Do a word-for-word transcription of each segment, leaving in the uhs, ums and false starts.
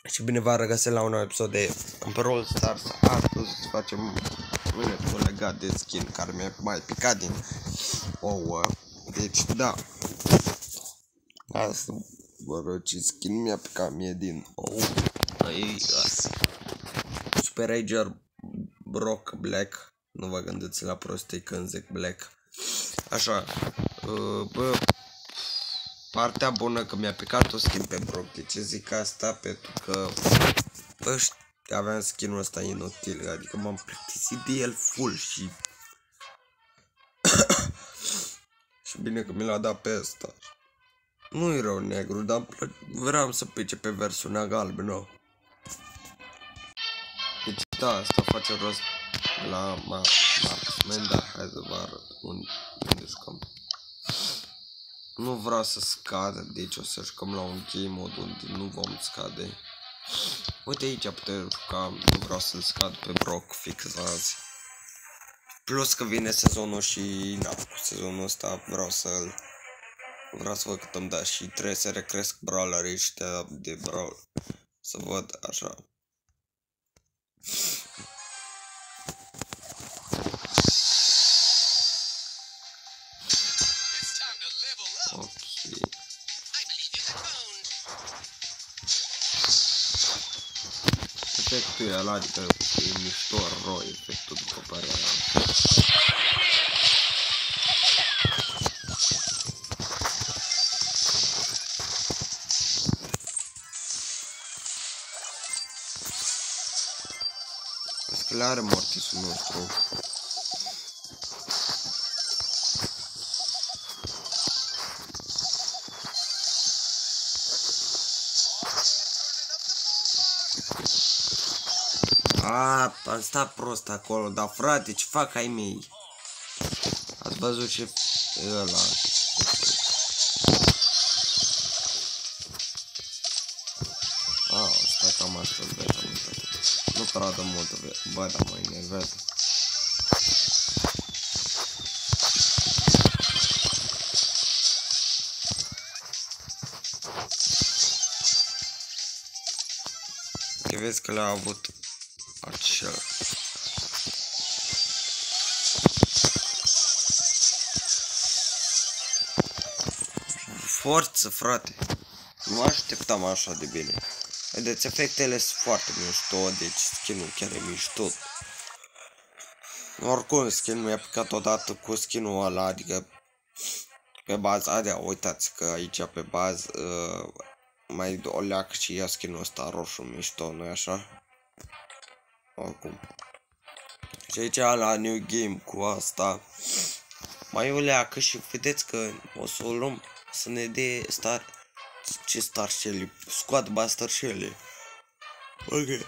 Și bine v-am regăsit la un nou episod de Brawl Stars. Astăzi facem minutul legat de skin care mi-a mai picat din ouă. Deci da, asta vă rog ce skin mi-a picat mie din ouă. Aici, Super Ranger Brock Black. Nu vă gândiți la prostii când zic Black. Așa, bă, partea bună că mi-a picat o skin pe Brock. De ce zic asta? Pentru că bă, aveam skin-ul ăsta inutil, adică m-am plictisit de el full și și bine că mi l-a dat pe ăsta. Nu e rău negru, dar vreau să pice pe versiunea galbenă. Deci da, asta face rost la marksman, dar hai să vă arăt unde, unde jucăm. Nu vreau să scadă, deci o să jucăm la un game mode unde nu vom scade. Uite aici putem juca, nu vreau să-l scad pe Brock fix azi. Plus că vine sezonul și na, cu sezonul ăsta vreau să-l vreau să văd cât îmi da și trebuie să recresc brawlerii ăștia de brawl. Să văd așa. Ok. Efectul e ăla, adică e mișto rău efectul după părerea mea. Că le are mortisul nostru. A, am stat prost acolo, dar frate, ce fac ai mei? Ați văzut ce e ăla? A, stai cam asta, beta, nu prea dă multă, bă, dar mă enervează. Că vezi că le-a avut acel. Forță, frate. Nu așteptam așa de bine. Vedeți, efectele sunt foarte mișto, deci skin-ul chiar e mișto. Oricum, skin-ul mi-a picat odată cu skin-ul ăla, adică pe bază, adea, uitați că aici pe bază uh, mai o leacă și ia skin-ul ăsta roșu mișto, nu-i așa? Oricum. Și aici la New Game cu asta mai o leacă și vedeți că o să o luăm să ne dea star. Ce star Shelly? Squad Buster Shelly. Ok.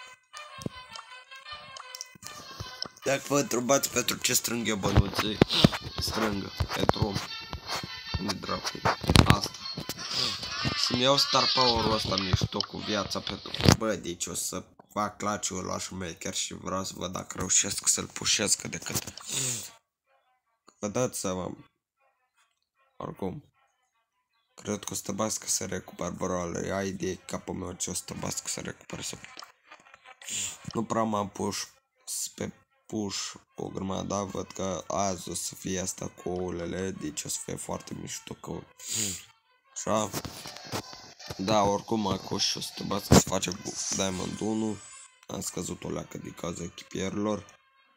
Dacă vă întrebați pentru ce strâng eu bănuții, strâng pentru unde dracu asta. Să-mi iau star power-ul ăsta mișto cu viața pentru bă, deci o să fac claciul la șmecher și vreau să văd dacă reușesc să-l pușesc cât de cât. Vă dați seama. Oricum. Cred că o să trebuiască să recuper brawler. Ai de capul meu ce o să trebuiască să recuper să... Nu prea m-am push pe push o grămadă, dar văd că azi o să fie asta cu oulele, deci o să fie foarte mișto că... Așa. Da, oricum acum și o să trebuiască să facem Diamond unu. Am scăzut o leacă din cauza echipierilor.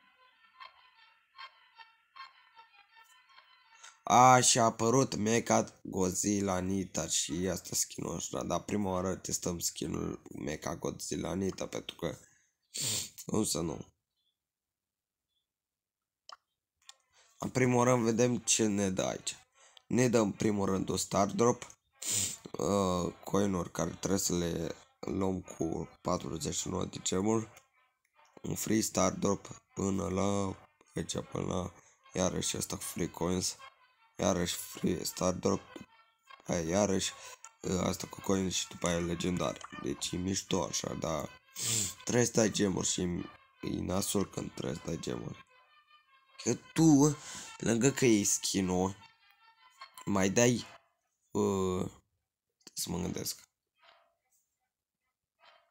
A, și a apărut Mecha Godzilla Nita și asta skin-ul ăsta, dar prima oară testăm skin-ul Mecha Godzilla Nita pentru că nu să nu. În primul rând vedem ce ne dă aici. Ne dă în primul rând o Star Drop, uh, coin-uri care trebuie să le luăm cu patruzeci și nouă de gemuri, un Free Star Drop până la aici, până la iarăși asta cu Free Coins. Iarăși free star drop, aia, iarăși asta cu coin și după aia legendar. Deci e mișto așa, dar trebuie să dai gemuri și e nasul când trebuie să dai gemuri. Că tu, lângă că e skin-ul, mai dai, uh, să mă gândesc,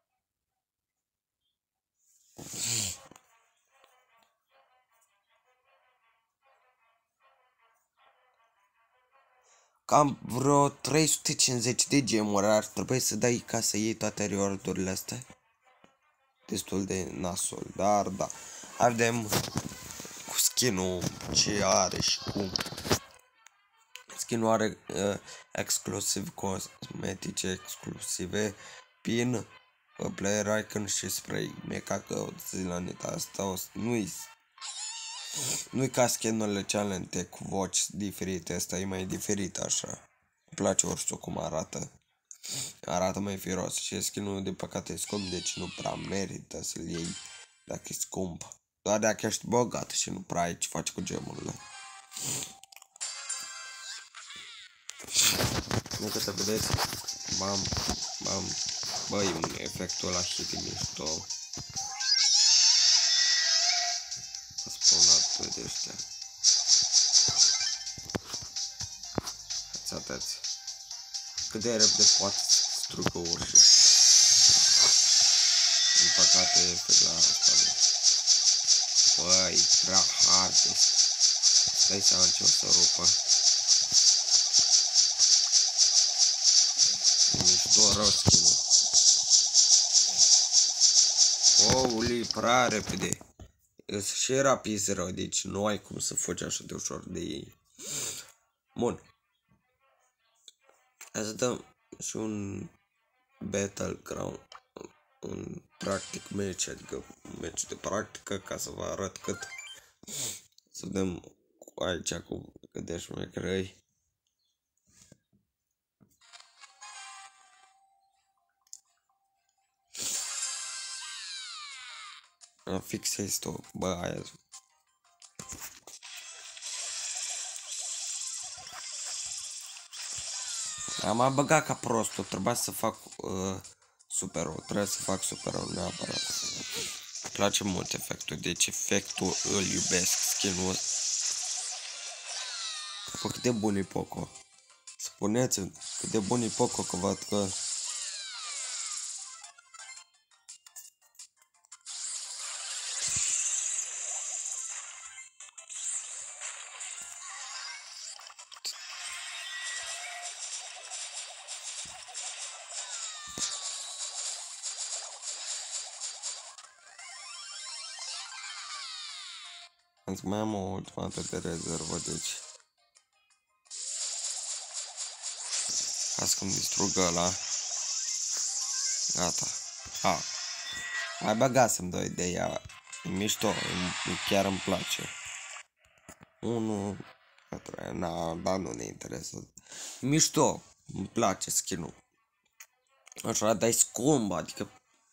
cam vreo trei sute cincizeci de gemuri ar trebui să dai ca să iei toate reward-urile astea. Destul de nasol, dar da. Avem cu skin-ul ce are și cum. Skin-ul are uh, exclusiv cosmetice exclusive, pin, uh, player icon și spray. Meca că zilanita asta nu-i nu-i ca skin-urile cealente cu voci diferite, asta e mai diferit așa. Îmi place ursul cum arată. Arată mai firos și skin-ul de păcate e scump, deci nu prea merită să-l iei dacă e scump. Doar dacă ești bogat și nu prea ai ce faci cu gemurile. Nu că te vedeți, bam, bam, băi, un efectul ăla și de mișto. A spawnat doi de ăștia. Uitați, cât de repede poate să strugă urși ăștia. Din păcate, efect la asta nu. Băi, prea hard este. Stai seama ce o să rupă. E mișto rău skin-ul. Ouli, prea repede. Îți și rapizi rău, deci nu ai cum să fugi așa de ușor de ei. Bun. Hai să dăm și un battleground. Un practic match, adică match de practică, ca să vă arăt cât. Să dăm aici cu cât de șmecherăi. Fix este o bă, aia. Am băgat ca prostul, trebuia să fac uh, super-ul, trebuie să fac super-ul neapărat. Îmi place mult efectul, deci efectul îl iubesc, skin-ul. Bă, cât de bun e Poco. Spuneți-mi cât de bun e Poco, că văd că... Îți mai am o ultimă de rezervă, deci... Ca să-mi distrugă ăla. Gata. Ha. Mai băgasem doi de ea. E mișto, chiar îmi place. Unu... Na, da, nu ne interesează. Mișto, îmi place skin-ul. Așa, dai scump, adică...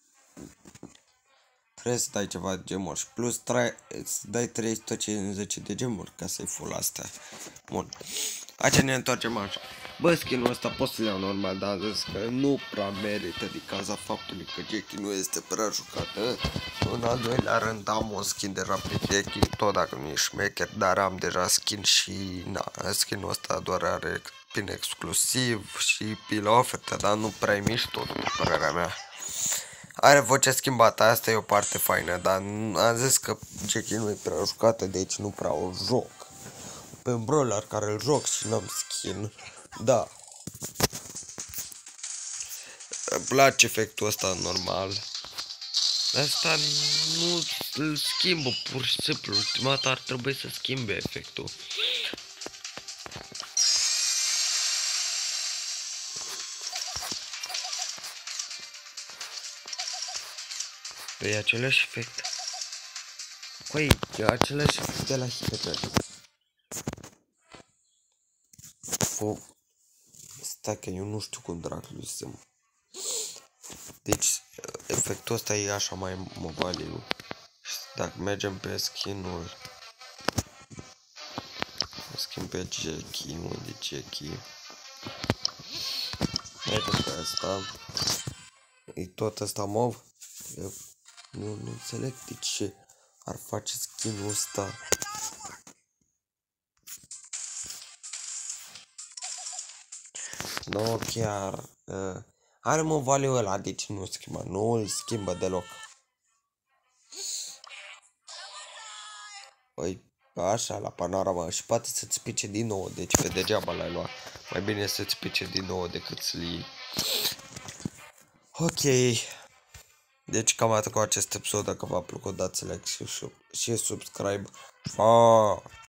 Trebuie să dai ceva de gemuri și plus să dai trei sute cincizeci de gemuri ca să-i full astea. Bun. Aici ne întoarcem așa. Bă, skin-ul ăsta pot să-l iau normal, dar am zis că nu prea merită din cauza faptului că Jackie nu este prea jucată. În al doilea rând am un skin de rapid Jackie, tot dacă nu e șmecher, dar am deja skin și na, skin-ul ăsta doar are pin exclusiv și pila ofertă, dar nu prea e mișto, după părerea mea. Are voce schimbată, asta e o parte faină, dar am zis că Jackie nu e prea jucată, deci nu prea o joc. Pe un brawler care îl joc și n-am skin, da. Îmi place efectul ăsta normal. Asta nu îl schimbă pur și simplu, ultima dată ar trebui să schimbe efectul. E același efect. Păi, e același efect de la Hyper. Foc. Stai că eu nu știu cum dracului se... Deci, efectul ăsta e așa mai movaliu. Dacă mergem pe skin-ul... Skin pe Jackie, unde Jackie? Mergem pe asta. E tot ăsta mov? Eu nu, nu înțeleg de ce ar face skin-ul ăsta. Nu chiar. Uh, are mă value ăla, deci nu schimbă, nu îl schimbă deloc. Păi, Așa, la panorama. Și poate să-ți pice din nou. Deci pe degeaba l-ai luat. Mai bine să-ți pice din nou decât să-l iei. Ok. Deci cam atât cu acest episod. Dacă v-a plăcut, dați like și, și subscribe. Pa!